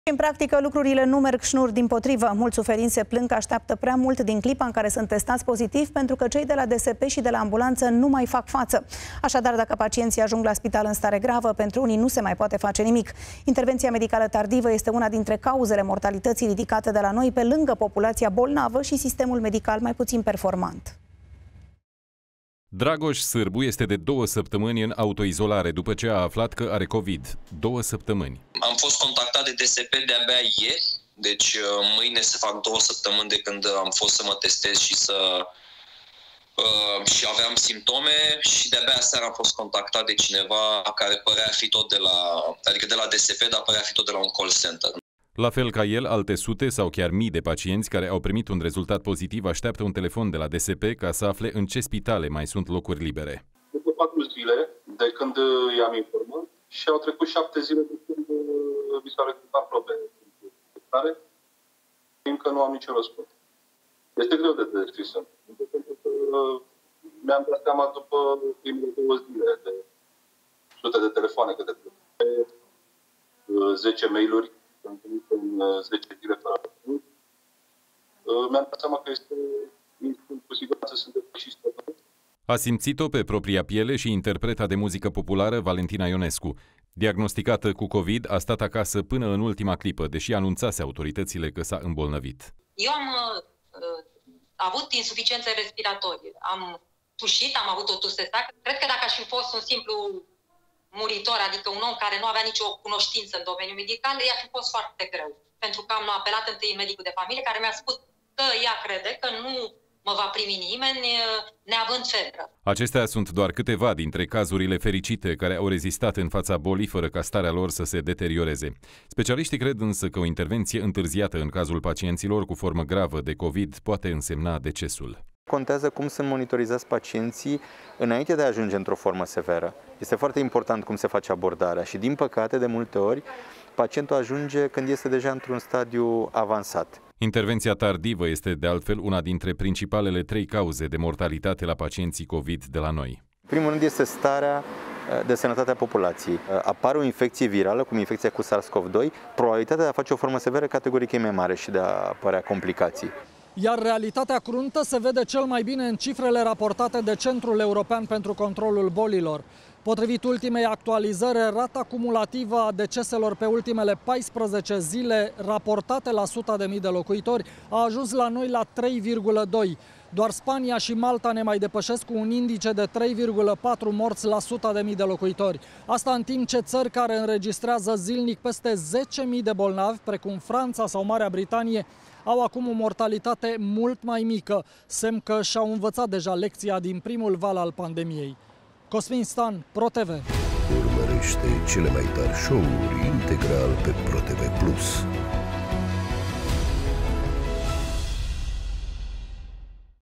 În practică, lucrurile nu merg șnur, dimpotrivă. Mulți suferinți se plâng că așteaptă prea mult din clipa în care sunt testați pozitiv, pentru că cei de la DSP și de la ambulanță nu mai fac față. Așadar, dacă pacienții ajung la spital în stare gravă, pentru unii nu se mai poate face nimic. Intervenția medicală tardivă este una dintre cauzele mortalității ridicate de la noi, pe lângă populația bolnavă și sistemul medical mai puțin performant. Dragoș Sârbu este de 2 săptămâni în autoizolare după ce a aflat că are COVID. 2 săptămâni. Am fost contactat de DSP de-abia ieri, deci mâine se fac 2 săptămâni de când am fost să mă testez și aveam simptome, și de-abia seara am fost contactat de cineva care părea fi tot de la DSP, dar părea fi tot de la un call center. La fel ca el, alte sute sau chiar mii de pacienți care au primit un rezultat pozitiv așteaptă un telefon de la DSP ca să afle în ce spitale mai sunt locuri libere. După 4 zile de când i-am informat și au trecut 7 zile de când mi s-au recrutat probe de care încă nu am nicio răspuns. Este greu de descris, pentru că mi-am dat seama după primele 2 zile de sute de telefoane către 10 mail-uri în 10 zile fără răspuns. Mi-am dat seama că este, cu siguranță, sunt depășiți. A simțit-o pe propria piele și interpreta de muzică populară Valentina Ionescu. Diagnosticată cu COVID, a stat acasă până în ultima clipă, deși anunțase autoritățile că s-a îmbolnăvit. Eu am avut insuficiență respiratorie. Am tușit, am avut o tuse seacă. Cred că dacă aș fi fost un simplu muritor, adică un om care nu avea nicio cunoștință în domeniul medical, i-a fi fost foarte greu. Pentru că am apelat întâi medicul de familie, care mi-a spus că ea crede că nu mă va primi nimeni neavând febră. Acestea sunt doar câteva dintre cazurile fericite care au rezistat în fața bolii fără ca starea lor să se deterioreze. Specialiștii cred însă că o intervenție întârziată în cazul pacienților cu formă gravă de COVID poate însemna decesul. Contează cum sunt monitorizați pacienții înainte de a ajunge într-o formă severă. Este foarte important cum se face abordarea și, din păcate, de multe ori, pacientul ajunge când este deja într-un stadiu avansat. Intervenția tardivă este, de altfel, una dintre principalele 3 cauze de mortalitate la pacienții COVID de la noi. Primul rând este starea de sănătate a populației. Apare o infecție virală, cum infecția cu SARS-CoV-2, probabilitatea de a face o formă severă categoric e mai mare și de a apărea complicații. Iar realitatea cruntă se vede cel mai bine în cifrele raportate de Centrul European pentru Controlul Bolilor. Potrivit ultimei actualizări, rata cumulativă a deceselor pe ultimele 14 zile raportate la 100.000 de locuitori a ajuns la noi la 3,2. Doar Spania și Malta ne mai depășesc cu un indice de 3,4 morți la 100.000 de locuitori. Asta în timp ce țări care înregistrează zilnic peste 10.000 de bolnavi, precum Franța sau Marea Britanie, au acum o mortalitate mult mai mică, semn că și-au învățat deja lecția din primul val al pandemiei. Cosmin Stan, ProTV. Urmărește cele mai tari show-uri integral pe ProTV+.